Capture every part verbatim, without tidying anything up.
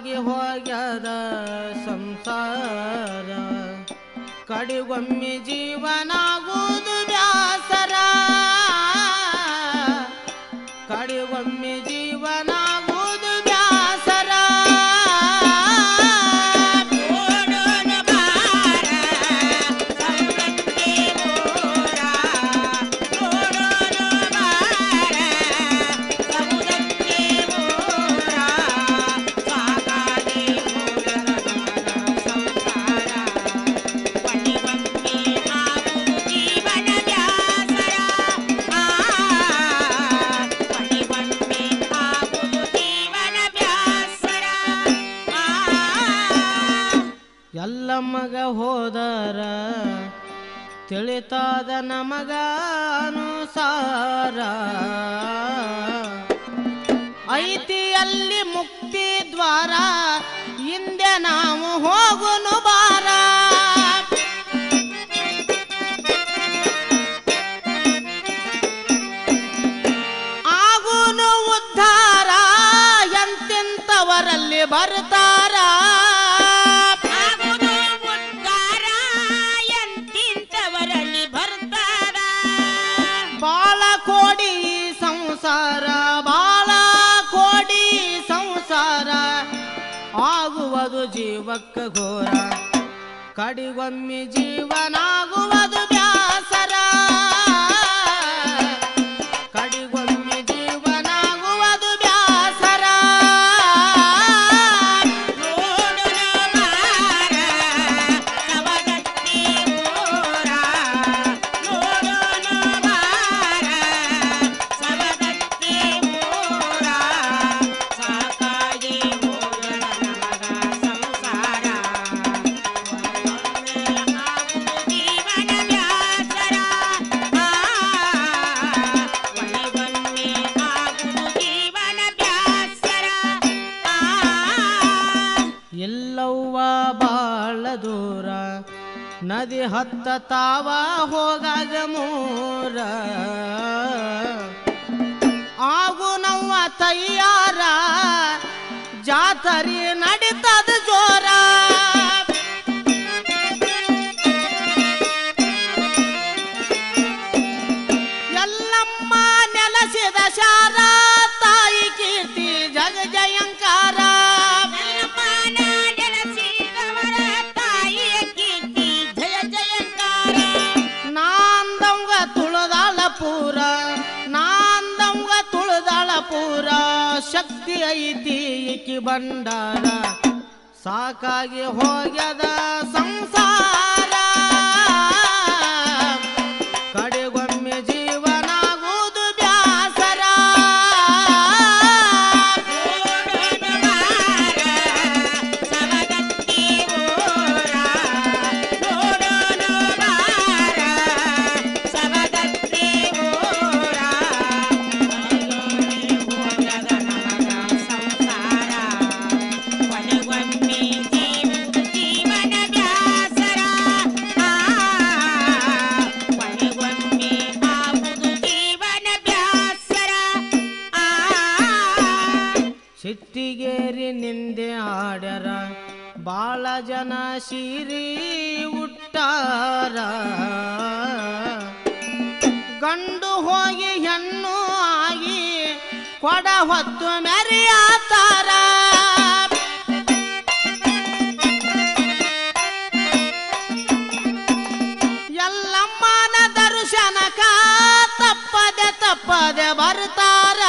ಸಾಕಾಗಿ ಹೋಗ್ಯದ ಸಂಸಾರ ಕಡಿಗೊಮ್ಮೆ ಜೀವನಾಗುವುದು ಬ್ಯಾಸರ ಕಡಿಗೊಮ್ಮೆ ಜೀವನಾಗುವುದು ಬ್ಯಾಸರ ಎಲ್ಲಮ್ಮಗ ಹೋದರ ತಿಳಿತಾದ ನಮಗ ಅನುಸಾರ ಐತಿಯಲ್ಲಿ ಮುಕ್ತಿ ದ್ವಾರ ಹಿಂದೆ ನಾವು ಹೋಗುನು ಬಾರ ಆಗುನು ಉದ್ಧಾರ ಎಂತೆಂಥವರಲ್ಲಿ ಬರ್ತಾರ ಕೋಡಿ ಸಂಸಾರ ಬಾಳ ಕೋಡಿ ಸಂಸಾರ ಆಗುವುದು ಜೀವಕ್ಕ ಘೋರ ಕಡಿಗೊಮ್ಮೆ ಜೀವನಾಗುವುದು ಬ್ಯಾಸರ ಕಡಿಗೊಮ್ಮೆ ಜೀವನಾಗುವುದು ಬ್ಯಾಸರ ಎಲ್ಲವ್ವ ಬಾಳ ದೂರ ನದಿ ಹತ್ತ ತಾವ ಹೋಗಾಗ ಮೂರ ಆಗು ನವ್ವ ತಯ್ಯಾರ ಜಾತರಿ ನಡೀತದ ಜೋರ ಎಲ್ಲಮ್ಮ ನೆಲಸಿದ ಶಾರ ತಾಯಿ ಕೀರ್ತಿ ಜಗ ಜಯಂಕಾರ ಪೂರ ನಾಂದಂಗ ತುಳದಾಳ ಪೂರ ಶಕ್ತಿ ಐತಿ ಈಕಿ ಬಂಡಾರ ಸಾಕಾಗಿ ಹೋಗ್ಯದ ಸಂಸಾರ ಕಡೆಗೊಮ್ಮೆ ಜೀವನಾಗುವುದು ಬ್ಯಾಸರ ಸಿಟ್ಟಿಗೇರಿ ನಿಂದೆ ಆಡ್ಯಾರ ಬಾಳ ಜನ ಸೀರಿ ಉಟ್ಟಾರ ಗಂಡು ಹೋಗಿ ಹೆಣ್ಣು ಆಗಿ ಕೊಡ ಹೊತ್ತು ಮೆರೆಯಾತಾರ ಎಲ್ಲಮ್ಮನ ದರ್ಶನಕ ತಪ್ಪದೆ ತಪ್ಪದೆ ಬರ್ತಾರ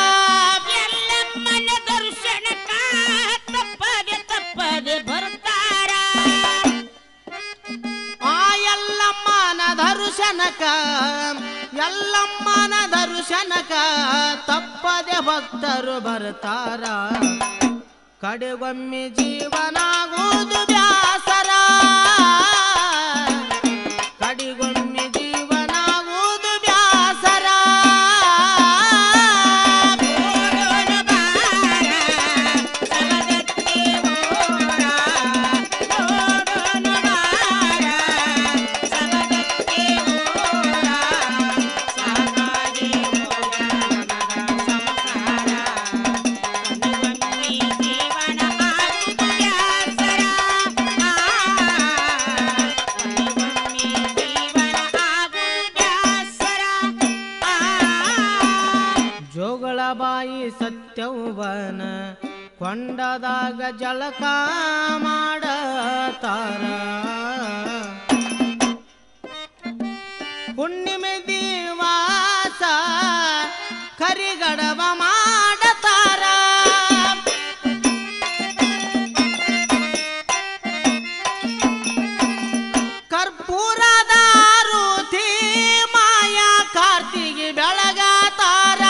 ದರ್ಶನಕ ಎಲ್ಲಮ್ಮನ ದರ್ಶನಕ ತಪ್ಪದೆ ಭಕ್ತರು ಬರ್ತಾರ ಕಡೆಗೊಮ್ಮೆ ಜೀವನಾಗುವುದು ಬ್ಯಾಸರ ಕಡೆಗೊಮ್ಮೆ ಜೀವನಾಗುವುದು ಬ್ಯಾಸರ ಜೀವನ ಯೌವನ ಕೊಂಡದಾಗ ಜಳಕ ಮಾಡತಾರ ಹುಣ್ಣಿಮೆ ದಿವಸ ಕರಿಗಡವ ಮಾಡತಾರ ಕರ್ಪೂರದ ಆರುತಿ ಮಾಯ ಕಾರ್ತಿಗೆ ಬೆಳಗತಾರ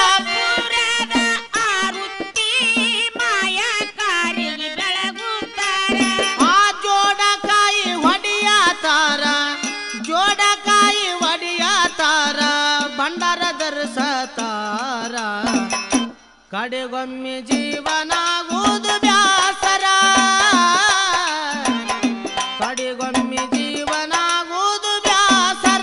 ಆರುತಿ ಮಾಯ ಕಾರಿಗೆ ಬೆಳಗುತ್ತಾರೆ ಆ ಜೋಡಕಾಯಿ ಹೊಡಿಯತಾರ ಜೋಡಕಾಯಿ ಹೊಡಿಯತಾರ ಭಂಡಾರ ಧರಿಸತಾರ ಕಡೆಗೊಮ್ಮೆ ಜೀವನಾಗುವುದು ಬ್ಯಾಸರ ಕಡೆಗೊಮ್ಮೆ ಜೀವನಾಗುವುದು ಬ್ಯಾಸರ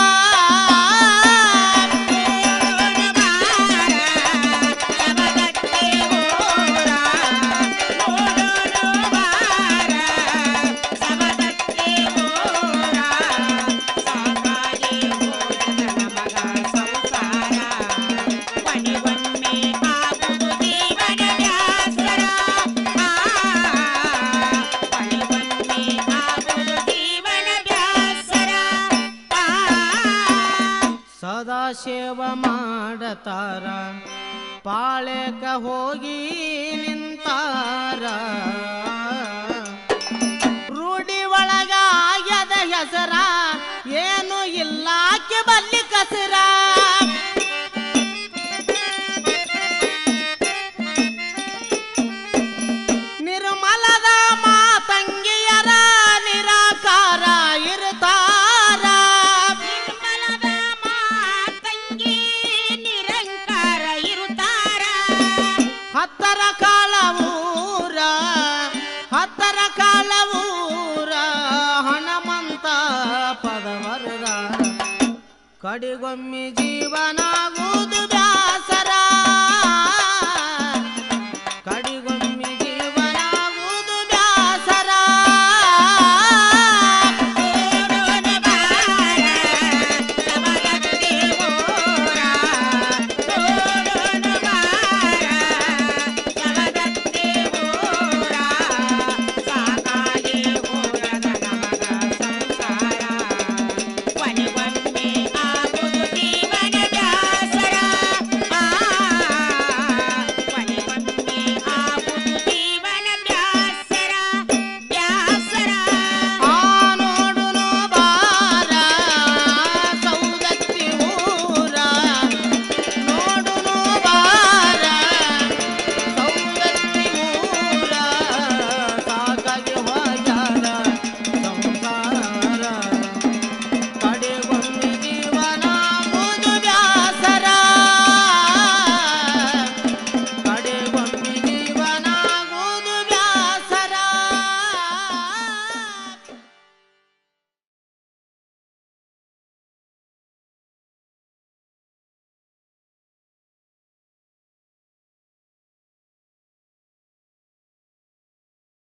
ಸದಾ ಸೇವ ಮಾಡತಾರ ಪಾಳೆಕ ಹೋಗಿ ನಿಂತಾರ ರೂಢಿ ಒಳಗ ಆಗ್ಯದ ಹೆಸರ ಏನು ಇಲ್ಲಾಕೆ ಬಲ್ಲಿ ಕಸರ ನಿರ್ಮಲದ ಮಾತಂಗಿಯರ ನಿರಾಕಾರ ಇರ್ತಾರ ಹತ್ತರ ಕಾಲವೂರ ಹತ್ತರ ಕಾಲವೂರ ಹಣಮಂತ ಪದವರದ ಕಡೆಗೊಮ್ಮೆ ಜೀವನಾಗೂ